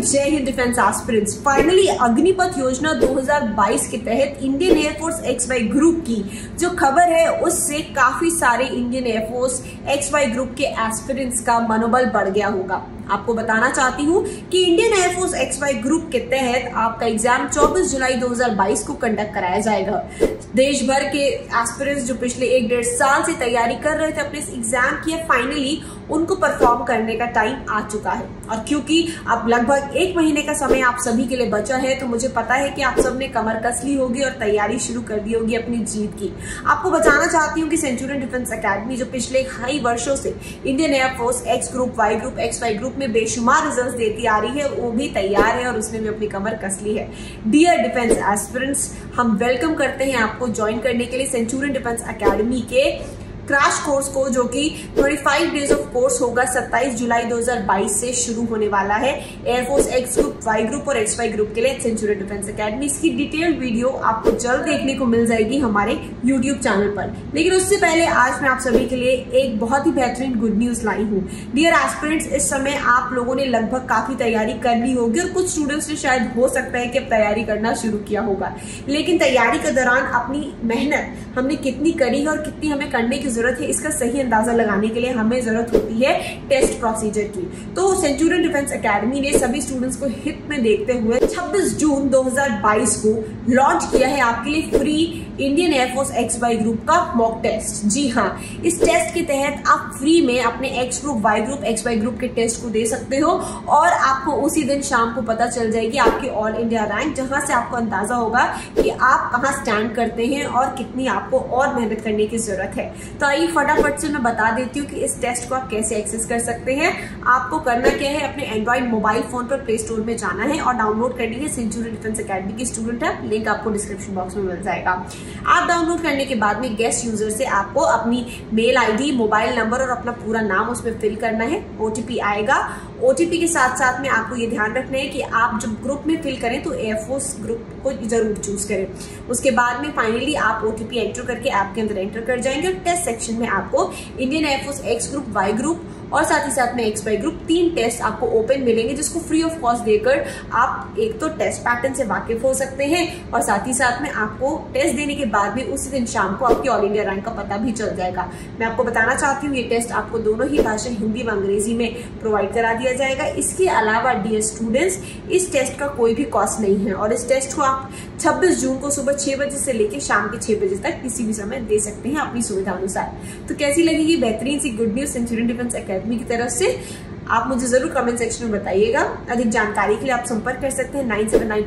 जय Hind defence aspirants. Finally Agnipath योजना 2022 के तहत इंडियन एयरफोर्स XY ग्रुप की जो खबर है उससे काफी सारे इंडियन एयरफोर्स XY ग्रुप के एस्पिरेंट्स का मनोबल बढ़ गया होगा। आपको बताना चाहती हूँ कि इंडियन एयरफोर्स XY ग्रुप के तहत आपका एग्जाम 24 जुलाई 2022 को कंडक्ट कराया जाएगा। देश भर के एस्पिरेंट्स जो पिछले 1-1.5 साल से तैयारी कर रहे थे अपने इस एग्जाम की, फाइनली उनको परफॉर्म करने का टाइम आ चुका है। और क्योंकि अब लगभग 1 महीने का समय आप सभी के लिए बचा है, तो मुझे पता है कि आप सबने कमर कस ली होगी और तैयारी शुरू कर दी होगी अपनी जीत की। आपको बताना चाहती हूँ कि सेंचुरियन डिफेंस एकेडमी जो पिछले कई वर्षों से Indian air force X group, Y group, XY group में बेशुमार रिजल्ट देती आ रही है, वो भी तैयार है और उसने भी अपनी कमर कस ली है। डियर डिफेंस एस्पिरेंट्स, हम वेलकम करते हैं आपको ज्वाइन करने के लिए सेंचुरियन डिफेंस एकेडमी के क्रैश कोर्स को, जो कि 25 डेज ऑफ कोर्स होगा। 27 जुलाई 2022 से शुरू होने वाला है air force X group, Y group और XY ग्रुप के लिए सेंचुरियन डिफेंस एकेडमी। इसकी डिटेल्ड वीडियो आपको जल्द देखने को मिल जाएगी हमारे YouTube चैनल पर। लेकिन उससे पहले आज मैं आप सभी के लिए एक बहुत ही बेहतरीन गुड न्यूज लाई हूँ। डियर एस्पिरेंट्स, इस समय आप लोगों ने लगभग काफी तैयारी कर ली होगी और कुछ स्टूडेंट्स ने शायद हो सकता है कि अब तैयारी करना शुरू किया होगा। लेकिन तैयारी के दौरान अपनी मेहनत हमने कितनी करी है और कितनी हमें करने की जरूरत है, इसका सही अंदाजा लगाने के लिए हमें जरूरत होती है टेस्ट प्रोसीजर की। तो सेंचुरियन डिफेंस एकेडमी ने सभी स्टूडेंट्स को हित में देखते हुए 26 जून 2022 को लॉन्च किया है आपके लिए free Indian air force XY group का मॉक टेस्ट। जी हाँ, इस टेस्ट के तहत आप फ्री में अपने X group, Y group, XY group के टेस्ट को दे सकते हो और आपको उसी दिन शाम को पता चल जाएगी आपकी ऑल इंडिया रैंक, जहां से आपको अंदाजा होगा कि आप कहां स्टैंड करते हैं और कितनी आपको और मेहनत करने की जरूरत है। तो आइए फटाफट से मैं बता देती हूँ कि इस टेस्ट को आप कैसे एक्सेस कर सकते हैं। आपको करना क्या है, अपने एंड्रॉइड मोबाइल फोन पर प्ले स्टोर में जाना है और डाउनलोड करनी है सेंचुरियन डिफेंस एकेडमी की स्टूडेंट ऐप। लिंक आपको डिस्क्रिप्शन बॉक्स में मिल जाएगा। आप डाउनलोड करने के बाद में गेस्ट यूजर से आपको अपनी मेल आईडी, मोबाइल नंबर और अपना पूरा नाम उसमें फिल करना है। OTP आएगा। OTP के साथ साथ में आपको ये ध्यान रखना है कि आप जब ग्रुप में फिल करें तो एयरफोर्स ग्रुप को जरूर चूज करें। उसके बाद में फाइनली आप OTP एंटर करके ऐप के अंदर एंटर कर जाएंगे और टेस्ट सेक्शन में आपको Indian air force X group, Y group और साथ ही साथ में XY ग्रुप 3 टेस्ट आपको ओपन मिलेंगे, जिसको फ्री ऑफ कॉस्ट देकर आप एक तो टेस्ट पैटर्न से वाकिफ हो सकते हैं और साथ ही साथ में आपको टेस्ट देने के बाद में उसी दिन शाम को आपकी ऑल इंडिया रैंक का पता भी चल जाएगा। मैं आपको बताना चाहती हूँ ये टेस्ट आपको दोनों ही भाषा हिंदी व अंग्रेजी में प्रोवाइड करा दिया जाएगा। इसके अलावा डियर स्टूडेंट्स, इस टेस्ट का कोई भी कॉस्ट नहीं है और इस टेस्ट को आप 26 जून को सुबह 6 बजे से लेकर शाम के 6 बजे तक किसी भी समय दे सकते हैं अपनी सुविधा अनुसार। तो कैसी लगेगी बेहतरीन सी good news Centurion defence academy की तरफ से, आप मुझे जरूर कमेंट सेक्शन में बताइएगा। अधिक जानकारी के लिए आप संपर्क कर सकते हैं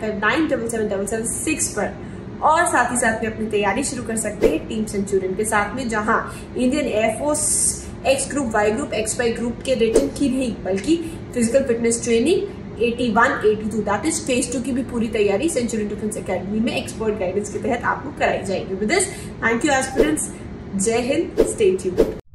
9795977776 पर और साथ ही साथ में अपनी तैयारी शुरू कर सकते हैं टीम सेंचुरियन के साथ में, जहां Indian air force X group, Y group, XY group के रिटन की नहीं बल्कि physical fitness training 81, 82 that is phase 2 की भी पूरी तैयारी सेंचुरियन डिफेंस एकेडमी में एक्सपर्ट गाइडेंस के तहत आपको कराई जाएगी। With this, thank you aspirants. जय हिंद, स्टे ट्यून्ड।